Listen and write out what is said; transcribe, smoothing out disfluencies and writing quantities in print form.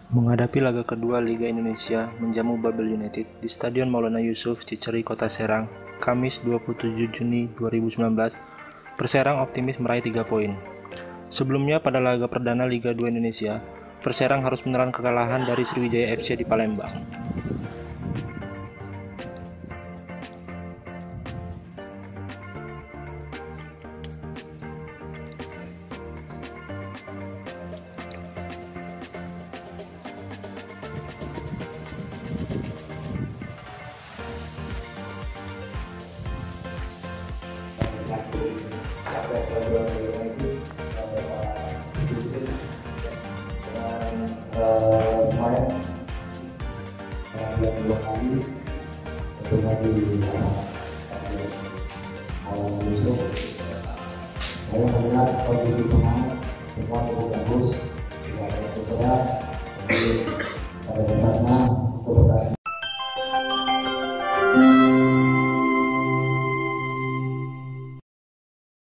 Menghadapi laga kedua Liga Indonesia menjamu Babel United di Stadion Maulana Yusuf, Cicerih, Kota Serang, Kamis 27 Juni 2019, Perserang optimis meraih 3 poin. Sebelumnya pada laga perdana Liga 2 Indonesia, Perserang harus menelan kekalahan dari Sriwijaya FC di Palembang. Kemarin yang dua kali tentunya di Stadion Maulana Yusuf. Saya melihat kondisi pemain semua cukup bagus, tidak ada cedera.